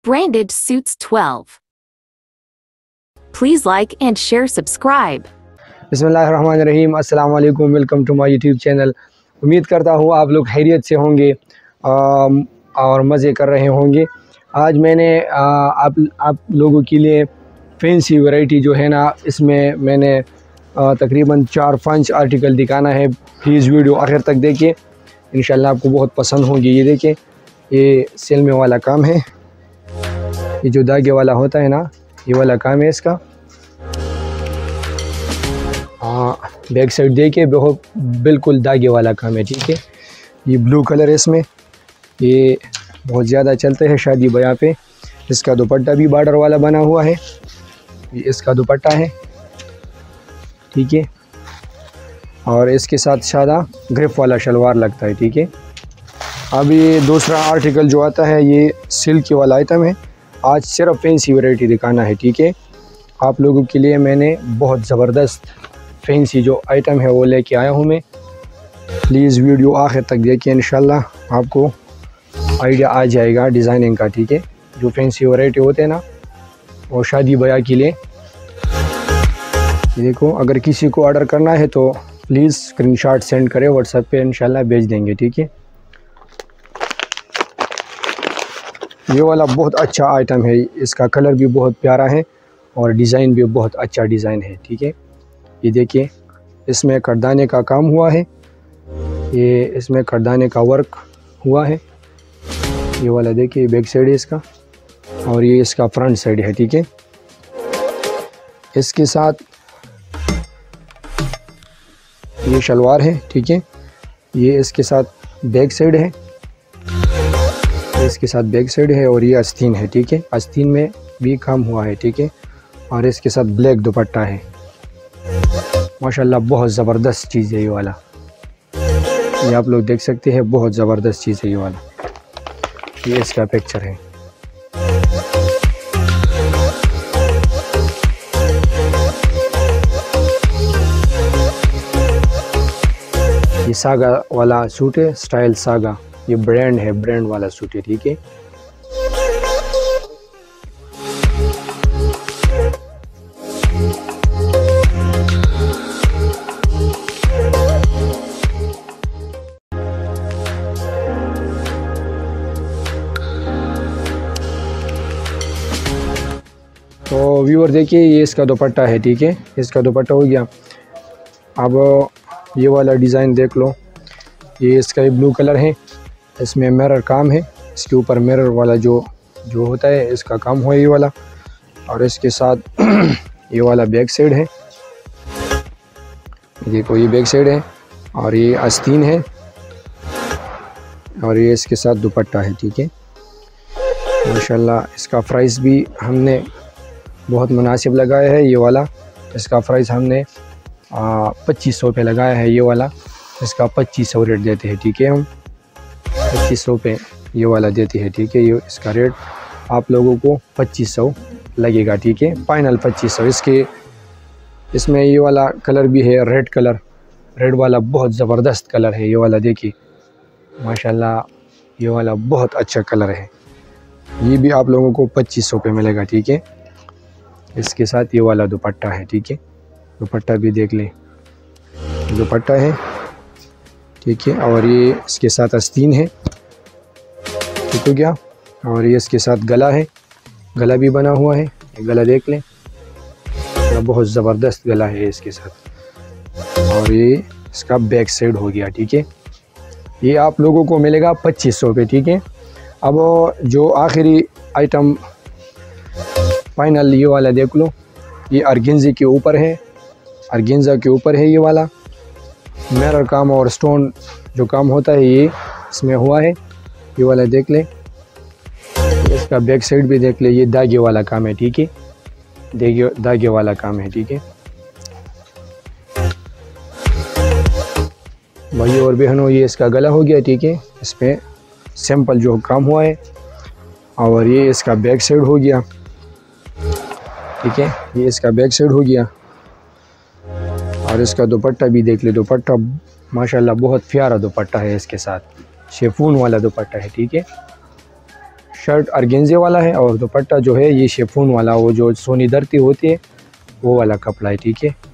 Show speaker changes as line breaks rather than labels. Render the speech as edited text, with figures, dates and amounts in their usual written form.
Branded Suits 12. Please like and share, subscribe.
बिस्मिल्लाहिर्रहमानिर्रहीम, अस्सलाम वालेकुम, welcome to my YouTube channel. उम्मीद करता हूँ आप लोग खैरियत से होंगे और मज़े कर रहे होंगे। आज मैंने आप लोगों के लिए फैंसी वैरायटी जो है ना, इसमें मैंने तकरीबन 4-5 आर्टिकल दिखाना है। प्लीज़ वीडियो आखिर तक देखिए, इंशाल्लाह आपको बहुत पसंद होंगे। ये देखिए, ये सिल में वाला काम है, ये जो धागे वाला होता है ना, ये वाला काम है इसका। बैक साइड देखिए, बिल्कुल धागे वाला काम है, ठीक है। ये ब्लू कलर है, इसमें ये बहुत ज़्यादा चलते हैं शादी ब्याह पे। इसका दुपट्टा भी बॉर्डर वाला बना हुआ है, ये इसका दुपट्टा है, ठीक है। और इसके साथ सादा ग्रिप वाला शलवार लगता है, ठीक है। अब ये दूसरा आर्टिकल जो आता है, ये सिल्क वाला आइटम है। आज सिर्फ फैंसी वैरायटी दिखाना है, ठीक है। आप लोगों के लिए मैंने बहुत ज़बरदस्त फैंसी जो आइटम है वो लेके आया हूँ मैं। प्लीज़ वीडियो आखिर तक देखिए, इंशाल्लाह आपको आइडिया आ जाएगा डिज़ाइनिंग का, ठीक है। जो फैंसी वैरायटी होते हैं ना, वो शादी ब्याह के लिए। देखो, अगर किसी को ऑर्डर करना है तो प्लीज़ स्क्रीनशॉट सेंड करें व्हाट्सएप पे, इंशाल्लाह भेज देंगे, ठीक है। ये वाला बहुत अच्छा आइटम है, इसका कलर भी बहुत प्यारा है और डिज़ाइन भी बहुत अच्छा डिज़ाइन है, ठीक है। ये देखिए, इसमें करदाने का काम हुआ है, ये इसमें करदाने का वर्क हुआ है। ये वाला देखिए, बैक साइड है इसका और ये इसका फ्रंट साइड है, ठीक है। इसके साथ ये शलवार है, ठीक है। ये इसके साथ बैक साइड है, इसके साथ बैक साइड है और ये आस्तीन है, ठीक है। आस्तीन में भी काम हुआ है, ठीक है। और इसके साथ ब्लैक दुपट्टा है। माशाल्लाह बहुत ज़बरदस्त चीज़ है ये वाला, ये आप लोग देख सकते हैं, बहुत ज़बरदस्त चीज़ है ये वाला। ये इसका पिक्चर है। ये सागा वाला सूट है, स्टाइल सागा, ये ब्रांड है, ब्रांड वाला सूट है, ठीक है। तो व्यूअर देखिए, ये इसका दुपट्टा है, ठीक है। इसका दुपट्टा हो गया। अब ये वाला डिज़ाइन देख लो, ये इसका ब्लू कलर है, इसमें मिरर काम है, इसके ऊपर मिरर वाला जो होता है, इसका काम हुआ ये वाला। और इसके साथ ये वाला बैक साइड है, देखो ये बैक साइड है और ये आस्तीन है और ये इसके साथ दुपट्टा है, ठीक है। माशाल्लाह इसका प्राइस भी हमने बहुत मुनासिब लगाया है। ये वाला इसका प्राइस हमने 2500 पे लगाया है। ये वाला इसका 2500 रेट देते हैं, ठीक है। हम 2500 पे ये वाला देते हैं, ठीक है। ये इसका रेट आप लोगों को 2500 लगेगा, ठीक है। फाइनल 2500। इसमें ये वाला कलर भी है, रेड कलर, रेड वाला बहुत ज़बरदस्त कलर है। ये वाला देखिए, माशाल्लाह ये वाला बहुत अच्छा कलर है। ये भी आप लोगों को 2500 पे मिलेगा, ठीक है। इसके साथ ये वाला दुपट्टा है, ठीक है। दुपट्टा भी देख लें, दुपट्टा है, ठीक है। और ये इसके साथ आस्तीन है, ठीक हो गया। और ये इसके साथ गला है, गला भी बना हुआ है, ये गला देख लें, बहुत ज़बरदस्त गला है इसके साथ। और ये इसका बैक साइड हो गया, ठीक है। ये आप लोगों को मिलेगा 2500 पे, ठीक है। अब जो आखिरी आइटम फाइनल ये वाला देख लो, ये अर्गेंजे के ऊपर है, अर्गेंजा के ऊपर है। ये वाला मिरर काम और स्टोन जो काम होता है ये इसमें हुआ है। ये वाला देख ले, इसका बैक साइड भी देख ले, ये धागे वाला काम है, ठीक है। धागे वाला काम है, ठीक है। भाई और बहनों, ये इसका गला हो गया, ठीक है। इस पर सिंपल जो काम हुआ है और ये इसका बैक साइड हो गया, ठीक है। ये इसका बैक साइड हो गया और इसका दुपट्टा भी देख ले। दुपट्टा माशाल्लाह बहुत प्यारा दुपट्टा है, इसके साथ शिफॉन वाला दुपट्टा है, ठीक है। शर्ट अर्गेंजे वाला है और दुपट्टा जो है ये शिफॉन वाला, वो जो सोनी दर्ती होती है वो वाला कपड़ा है, ठीक है।